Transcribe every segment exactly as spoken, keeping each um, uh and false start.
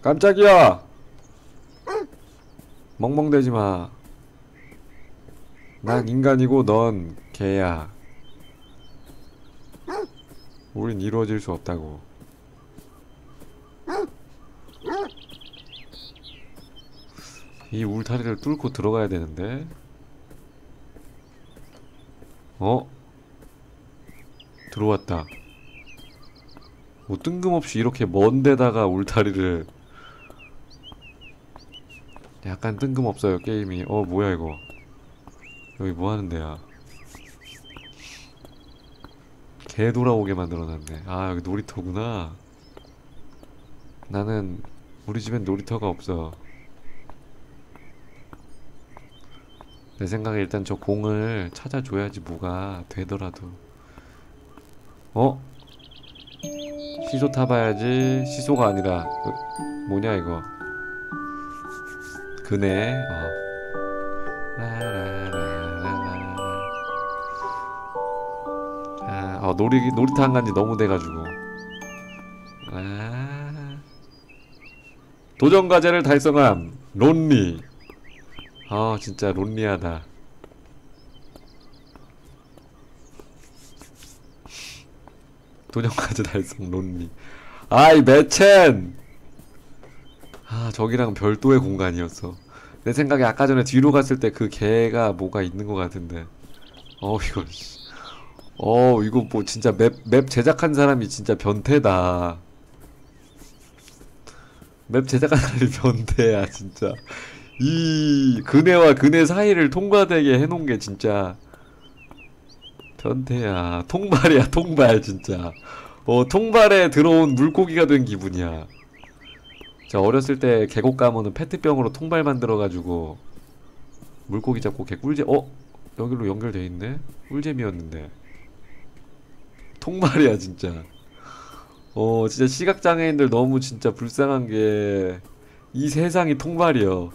깜짝이야! 멍멍대지마. 난 인간이고 넌 개야. 우린 이루어질 수 없다고. 이 울타리를 뚫고 들어가야 되는데. 어? 들어왔다. 뭐 뜬금없이 이렇게 먼 데다가 울타리를. 약간 뜬금없어요 게임이. 어 뭐야 이거. 여기 뭐하는 데야. 개 돌아오게 만들어놨네. 아 여기 놀이터구나. 나는 우리 집엔 놀이터가 없어. 내 생각에 일단 저 공을 찾아줘야지 뭐가 되더라도. 어? 시소 타봐야지. 시소가 아니라 그, 뭐냐 이거. 그네. 어. 라라라라라. 아, 어, 놀이, 놀이터 안 간지 너무 돼가지고. 아. 도전과제를 달성함. 론리. 아 진짜 론리하다. 도전과제 달성 론리. 아이 매첸. 아 저기랑 별도의 공간이었어. 내 생각에 아까 전에 뒤로 갔을 때 그 개가 뭐가 있는 것 같은데. 어 이거 어 이거 뭐 진짜 맵, 맵 제작한 사람이 진짜 변태다. 맵 제작한 사람이 변태야 진짜. 이 그네와 그네 사이를 통과되게 해놓은 게 진짜 변태야. 통발이야 통발 진짜. 어 통발에 들어온 물고기가 된 기분이야. 저 어렸을 때 계곡 가면은 페트병으로 통발 만들어가지고 물고기 잡고 개 꿀잼. 어? 여기로 연결돼 있네? 꿀잼이었는데. 통발이야 진짜. 어 진짜 시각장애인들 너무 진짜 불쌍한 게 이 세상이 통발이여.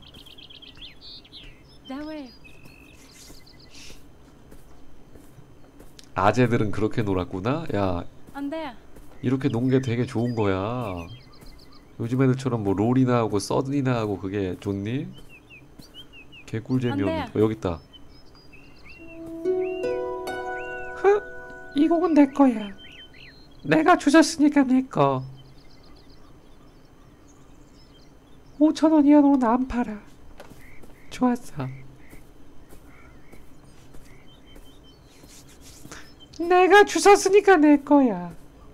아재들은 그렇게 놀았구나? 야 이렇게 논 게 되게 좋은 거야. 요즘 애들처럼 뭐 롤이나 하고 서든이나 하고 그게 좋니? 개꿀잼이었는데. 어, 여깄다. 흐, 이 곡은 내 거야. 내가 주셨으니까 내 거. 오천 원 이하로는 안 팔아. 좋았어. 내가 주셨으니까 내 거야.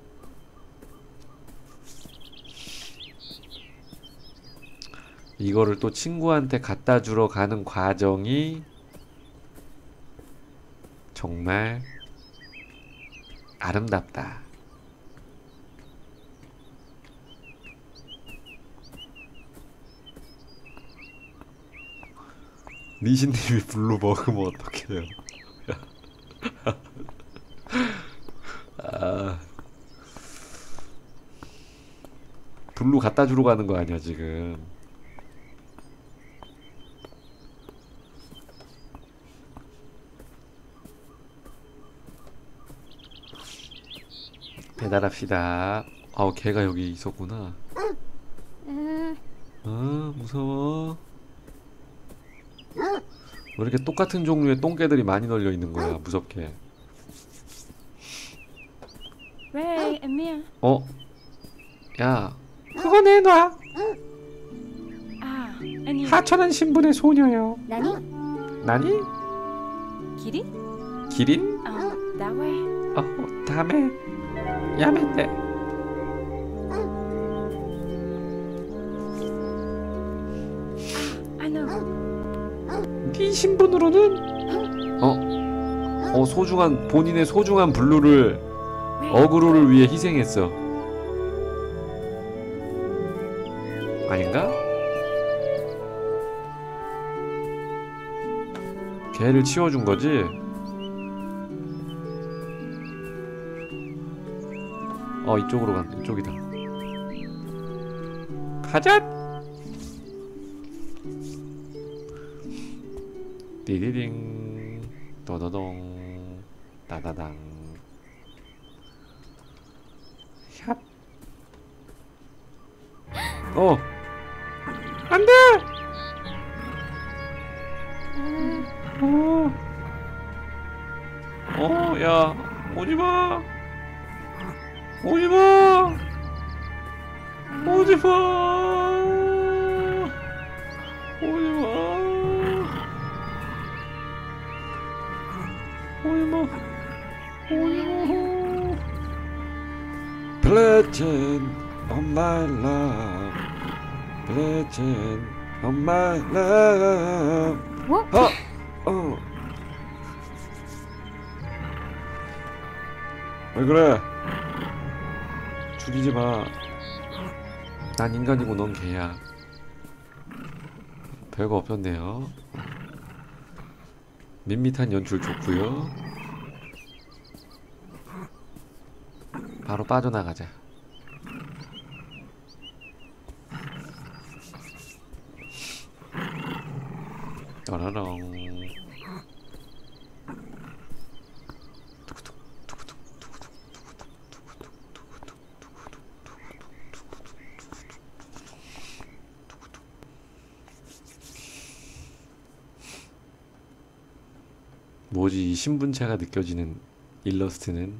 이거를 또 친구한테 갖다 주러 가는 과정이 정말 아름답다. 니신님이 블루 먹으면 어떡해요. 아, 블루 갖다 주러 가는 거 아니야 지금. 배달합시다. 아우 걔가 여기 있었구나. 아 무서워. 왜 이렇게 똑같은 종류의 똥개들이 많이 널려 있는 거야 무섭게. 어? 야 그거 내놔. 하찮은 신분의 소녀요. 나니? 기린? 어, 다음에 야맨데. 네 신분으로는 어? 어 소중한 본인의 소중한 블루를 어그로를 위해 희생했어. 아닌가? 걔를 치워준 거지? 어 이쪽으로 간 이쪽이다. 가자. 띠디딩 떠더동 따다당. 샵. 어 어. 안 돼! 어, 어, 야, 오지 마. 오지 마. 오지 마. 오지 마. 오지 마. 오지 마. Legend of my love. Legend of my love. 뭐? 어, 어. 왜 그래? 죽이지 마. 난 인간이고 넌 개야. 별거 없었네요. 밋밋한 연출 좋고요. 바로 빠져나가자. 떠라랑. 뭐지, 이 신분차가 느껴지는 일러스트는.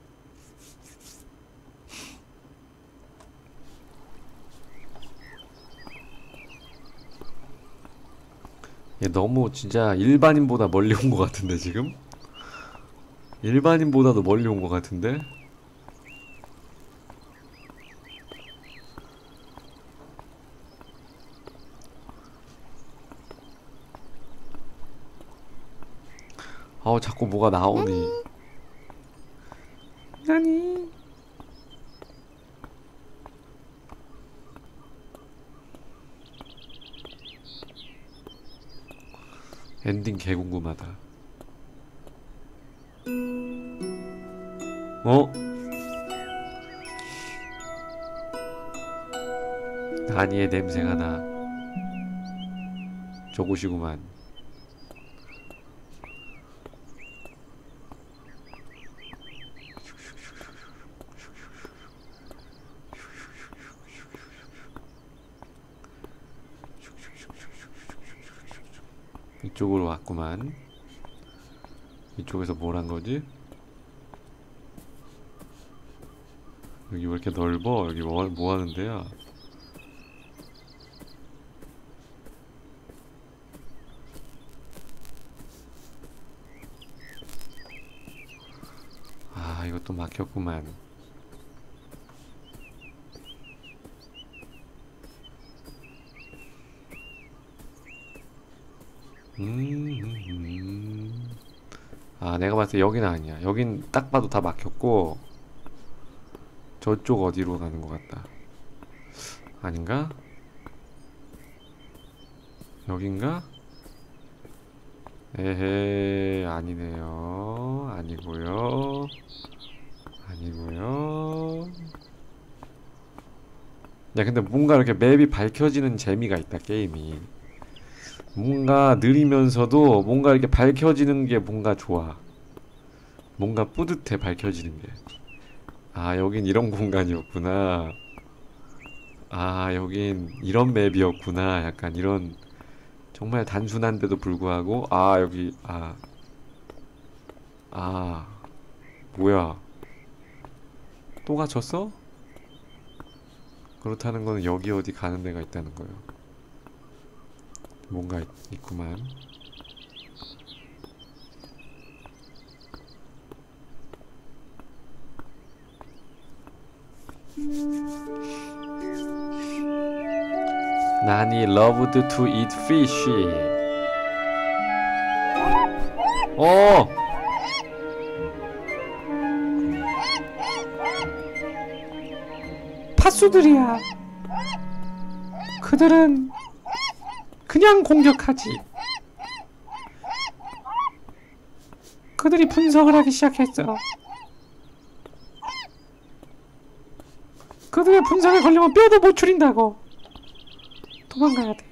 얘 너무 진짜 일반인보다 멀리 온 것 같은데 지금? 일반인보다도 멀리 온 것 같은데? 아우 자꾸 뭐가 나오니. 나니? 엔딩 개 궁금하다. 어? 다니의 냄새가 나. 저곳이구만. 이쪽으로 왔구만. 이쪽에서 뭘 한 거지? 여기 왜 이렇게 넓어? 여기 뭐, 뭐 하는 데야? 아, 이것도 막혔구만. 음, 음. 아, 내가 봤을 때 여긴 아니야. 여긴 딱 봐도 다 막혔고 저쪽 어디로 가는 것 같다. 아닌가? 여긴가? 에헤, 아니네요. 아니고요. 아니고요. 야, 근데 뭔가 이렇게 맵이 밝혀지는 재미가 있다, 게임이. 뭔가 느리면서도 뭔가 이렇게 밝혀지는 게 뭔가 좋아. 뭔가 뿌듯해, 밝혀지는 게. 아, 여긴 이런 공간이었구나. 아, 여긴 이런 맵이었구나. 약간 이런 정말 단순한데도 불구하고, 아, 여기, 아, 아, 뭐야. 또 갇혔어? 그렇다는 거는 여기 어디 가는 데가 있다는 거예요. 뭔가 있, 있구만. 난이 loved to eat fish. 어! 팥수들이야. 그들은 그냥 공격하지. 그들이 분석을 하기 시작했어. 그들의 분석에 걸리면 뼈도 못 추린다고. 도망가야 돼.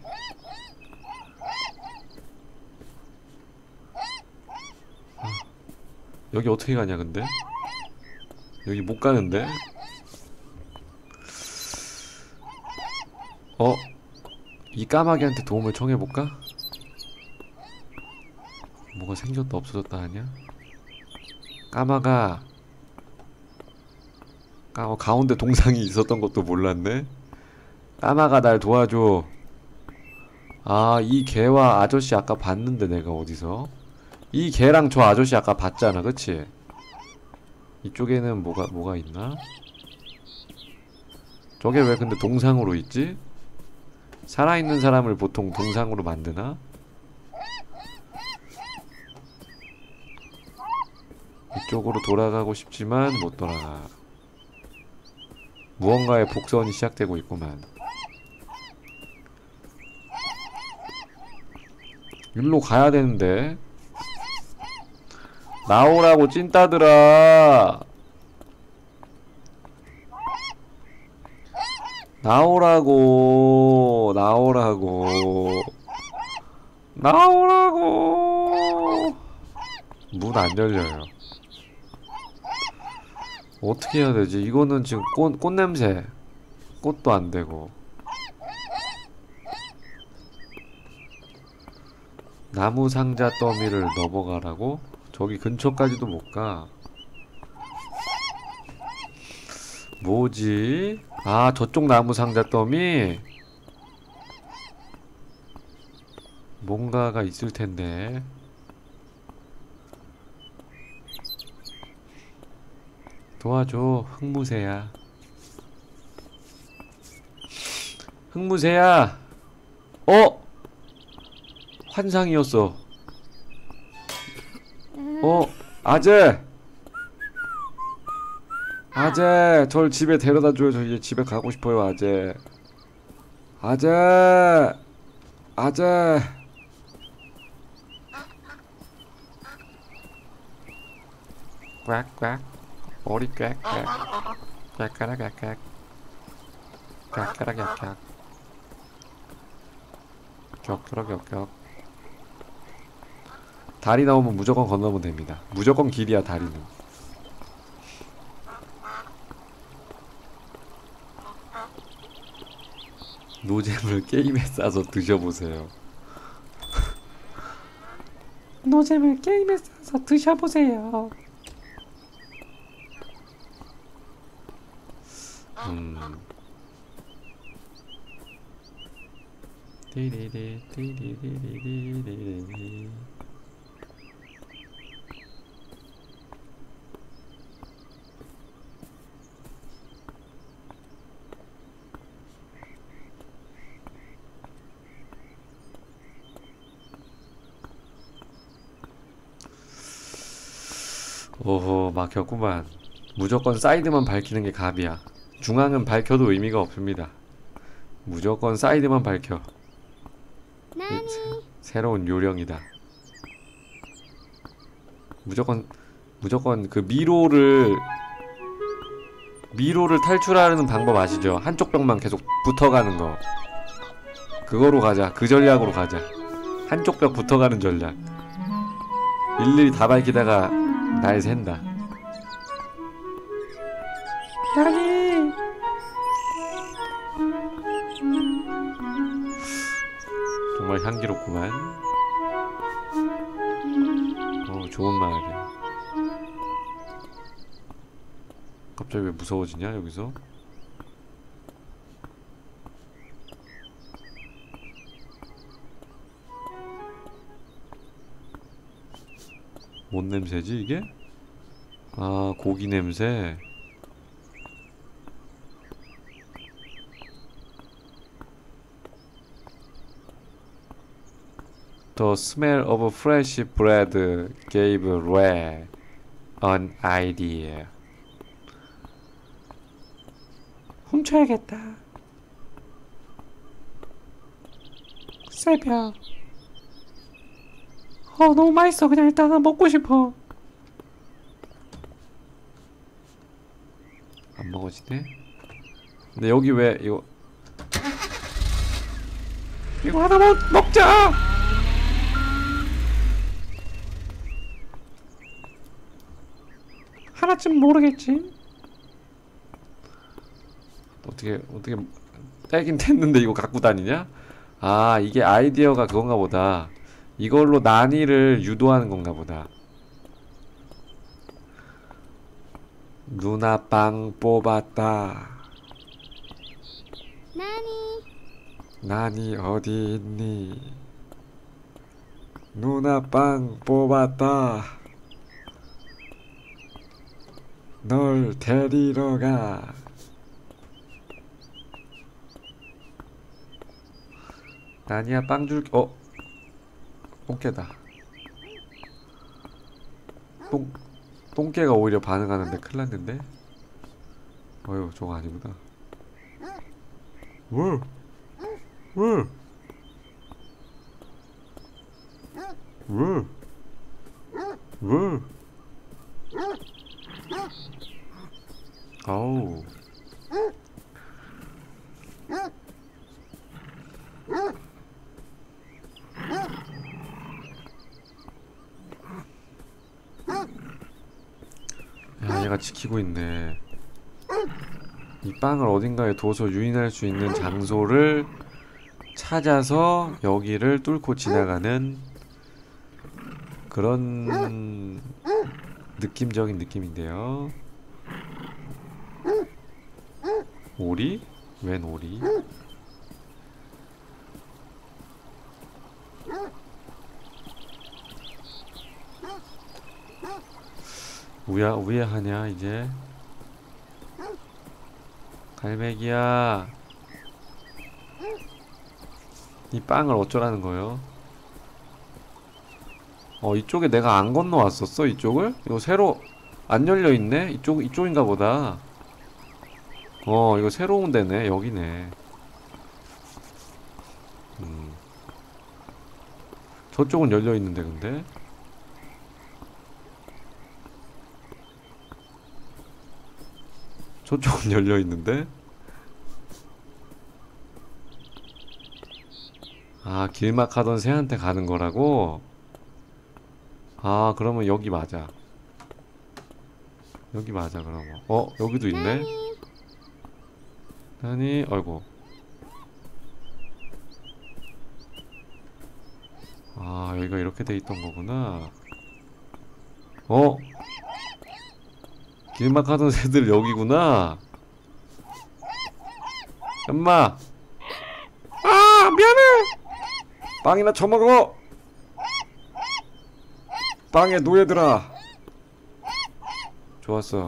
여기 어떻게 가냐 근데? 여기 못 가는데? 어? 이 까마귀한테 도움을 청해볼까? 뭐가 생겼다 없어졌다 하냐? 까마가 까, 어, 가운데 동상이 있었던 것도 몰랐네? 까마가 날 도와줘. 아, 이 개와 아저씨 아까 봤는데 내가 어디서? 이 개랑 저 아저씨 아까 봤잖아, 그치? 이쪽에는 뭐가 뭐가 있나? 저게 왜 근데 동상으로 있지? 살아있는 사람을 보통 동상으로 만드나? 이쪽으로 돌아가고 싶지만 못 돌아가. 무언가의 복선이 시작되고 있구만. 일로 가야 되는데. 나오라고 찐따들아. 나오라고. 나오라고. 나오라고. 문 안 열려요. 어떻게 해야 되지? 이거는 지금 꽃, 꽃 냄새. 꽃도 안 되고. 나무 상자 더미를 넘어가라고? 저기 근처까지도 못 가. 뭐지? 아, 저쪽 나무 상자 더미? 뭔가가 있을 텐데. 도와줘, 흑무새야. 흑무새야! 어? 환상이었어. 어? 아재! 아재! 절 집에 데려다줘요. 저 이제 집에 가고 싶어요, 아재. 아재! 아재! 꽉꽉 머리 꽉꽉 꽉까락 꽉꽉 꽉까락 꽉꽉 격격락 격격. 다리 나오면 무조건 건너면 됩니다. 무조건 길이야, 다리는. 노잼을 게임에 싸서 드셔보세요. 노잼을 게임에 싸서 드셔보세요. 음. 띠리리 띠리리리리리리. 오호, 막혔구만. 무조건 사이드만 밝히는 게 갑이야. 중앙은 밝혀도 의미가 없습니다. 무조건 사이드만 밝혀. 이, 새, 새로운 요령이다. 무조건 무조건 그 미로를 미로를 탈출하는 방법 아시죠? 한쪽 벽만 계속 붙어가는 거. 그거로 가자. 그 전략으로 가자. 한쪽 벽 붙어가는 전략. 일일이 다 밝히다가 날 샌다. 나니 정말 향기롭구만. 어, 좋은 마을이야. 갑자기 왜 무서워지냐, 여기서? 뭔 냄새지, 이게? 아, 고기 냄새. The smell of fresh bread gave Ray an idea. 훔쳐야겠다. 새벽. 어, 너무 맛있어. 그냥 일단 하나 먹고 싶어. 안 먹어지네? 근데 여기 왜 이거 이거 하나 먹, 먹자. 하나쯤 모르겠지. 어떻게 어떻게 떼긴 뗐는데 이거 갖고 다니냐? 아, 이게 아이디어가 그건가 보다. 이걸로 난이를 유도하는 건가 보다. 누나 빵 뽑았다. 나니? 난이 어디 있니? 누나 빵 뽑았다. 널 데리러 가. 나니야 빵 줄게. 어? 똥개다. 똥 똥개가 오히려 반응하는데 큰일 났는데? 어휴, 저거 아니구나. 왜? 왜? 왜? 왜? 아우. 야, 얘가 지키고 있네. 이 빵을 어딘가에 둬서 유인할 수 있는 장소를 찾아서 여기를 뚫고 지나가는 그런 느낌적인 느낌인데요. 오리? 웬 오리? 우야, 우야하냐 이제? 갈매기야, 이 빵을 어쩌라는 거예요? 어, 이쪽에 내가 안 건너왔었어, 이쪽을? 이거 새로 안 열려있네? 이쪽, 이쪽인가 보다. 어, 이거 새로운 데네. 여기네. 음. 저쪽은 열려있는데 근데? 저쪽은 열려있는데? 아, 길막 하던 새한테 가는 거라고? 아, 그러면 여기 맞아. 여기 맞아, 그러면. 어, 여기도 있네? 아니, 아이고. 아, 여기가 이렇게 돼 있던 거구나. 어? 길막 하던 새들 여기구나. 엄마! 아, 미안해! 빵이나 처먹어! 빵의 노예들아! 좋았어.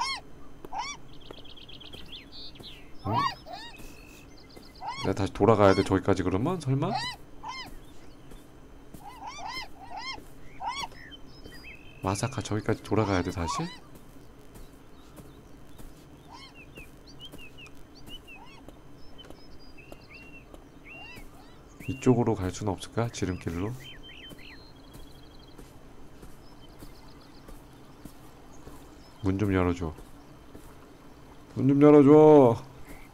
응? 내가 다시 돌아가야 돼, 저기까지 그러면? 설마? 마사카 저기까지 돌아가야 돼, 다시? 이쪽으로 갈 수는 없을까? 지름길로? 문 좀 열어줘. 문 좀 열어줘.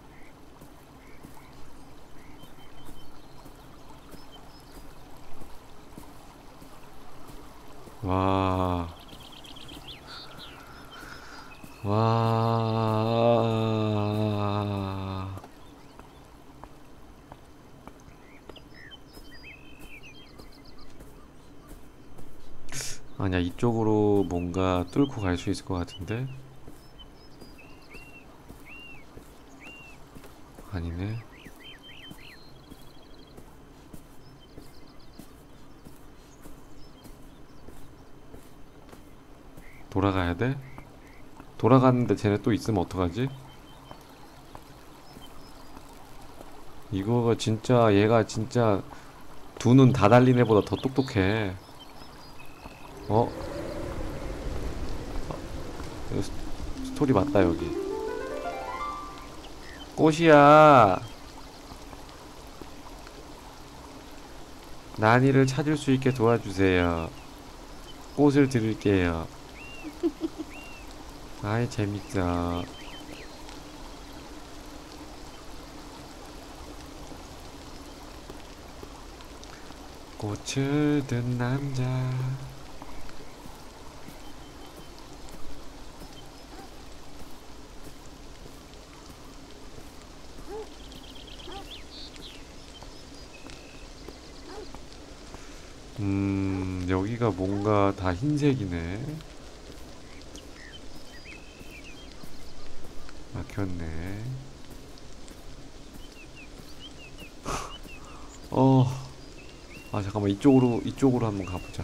와. 와. 아니야, 이쪽으로 뭔가 뚫고 갈 수 있을 것 같은데? 아니네. 돌아가야 돼? 돌아갔는데 쟤네 또 있으면 어떡하지? 이거가 진짜, 얘가 진짜 두 눈 다 달린 애보다 더 똑똑해. 어? 어, 이거 스, 스토리 맞다, 여기. 꽃이야. 나니를 찾을 수 있게 도와주세요. 꽃을 드릴게요. 아이, 재밌어. 꽃을 든 남자. 음, 여기가 뭔가 다 흰색이네. 막혔네. 어, 아, 잠깐만. 이쪽으로, 이쪽으로 한번 가보자.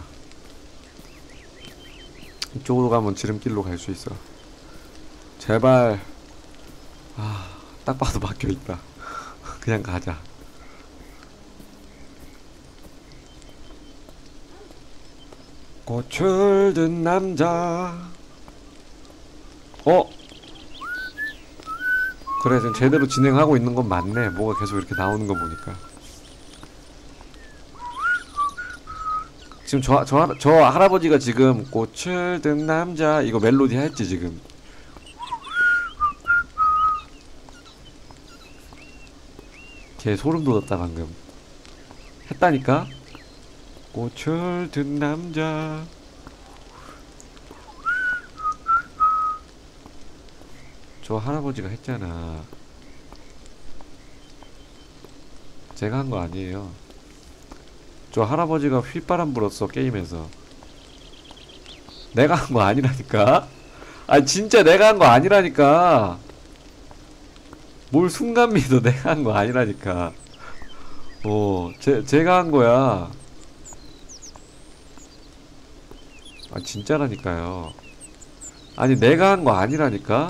이쪽으로 가면 지름길로 갈 수 있어. 제발. 아, 딱 봐도 막혀있다. 그냥 가자. 꽃을 든 남자. 어? 그래, 지금 제대로 진행하고 있는 건 맞네. 뭐가 계속 이렇게 나오는 거 보니까. 지금 저, 저, 할- 저 할아버지가 지금 꽃을 든 남자 이거 멜로디 했지 지금. 걔 소름 돋았다 방금. 했다니까? 꽃을 든 남자. 저 할아버지가 했잖아. 제가 한 거 아니에요. 저 할아버지가 휘바람 불었어 게임에서. 내가 한 거 아니라니까. 아니 진짜 내가 한 거 아니라니까. 뭘 순간 믿어. 내가 한 거 아니라니까. 어, 제, 제가 한 거야. 아 진짜라니까요. 아니 내가 한 거 아니라니까.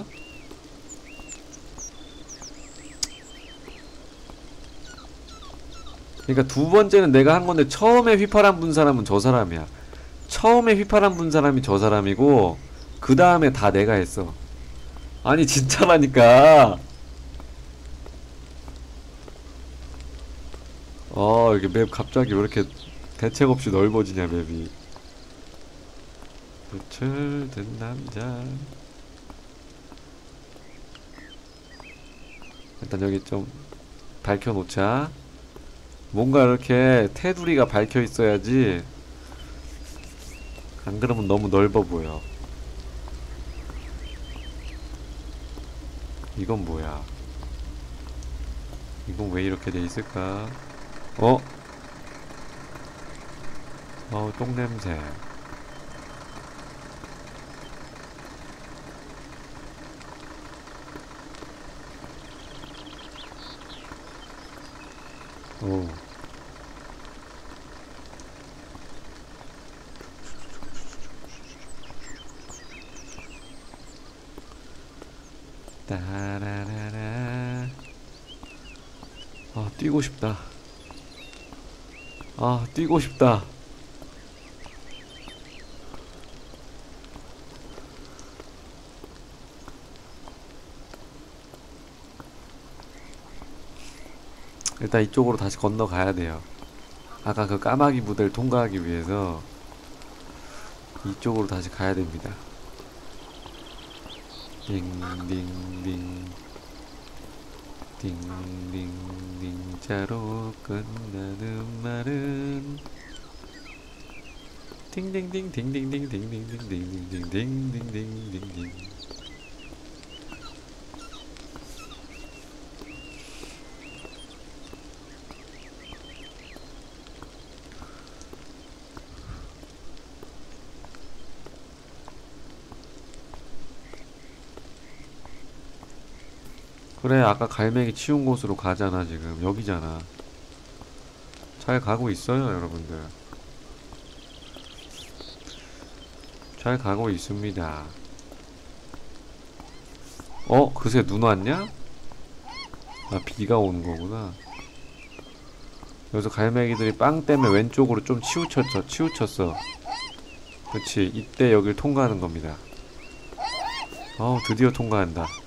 그러니까 두 번째는 내가 한 건데 처음에 휘파람 분 사람은 저 사람이야. 처음에 휘파람 분 사람이 저 사람이고 그 다음에 다 내가 했어. 아니 진짜라니까. 어 이게 맵 갑자기 왜 이렇게 대책 없이 넓어지냐 맵이. 빛을 든 남자. 일단 여기 좀 밝혀놓자. 뭔가 이렇게 테두리가 밝혀 있어야지. 안 그러면 너무 넓어 보여. 이건 뭐야? 이건 왜 이렇게 돼 있을까? 어? 어우 똥냄새. 오. 따라라라. 아 뛰고 싶다. 아 뛰고 싶다. 일단 이쪽으로 다시 건너가야 돼요. 아까 그 까마귀 부대를 통과하기 위해서 이쪽으로 다시 가야 됩니다. 딩딩딩 딩딩딩 자로 끝나는 말은 딩딩딩 딩딩딩 딩딩딩 딩딩딩 딩딩딩. 그래 아까 갈매기 치운 곳으로 가잖아. 지금 여기잖아. 잘 가고 있어요 여러분들. 잘 가고 있습니다. 어? 그새 눈 왔냐? 아 비가 오는 거구나. 여기서 갈매기들이 빵 때문에 왼쪽으로 좀 치우쳤어. 치우쳤어. 그치 이때 여길 통과하는 겁니다. 어우 드디어 통과한다.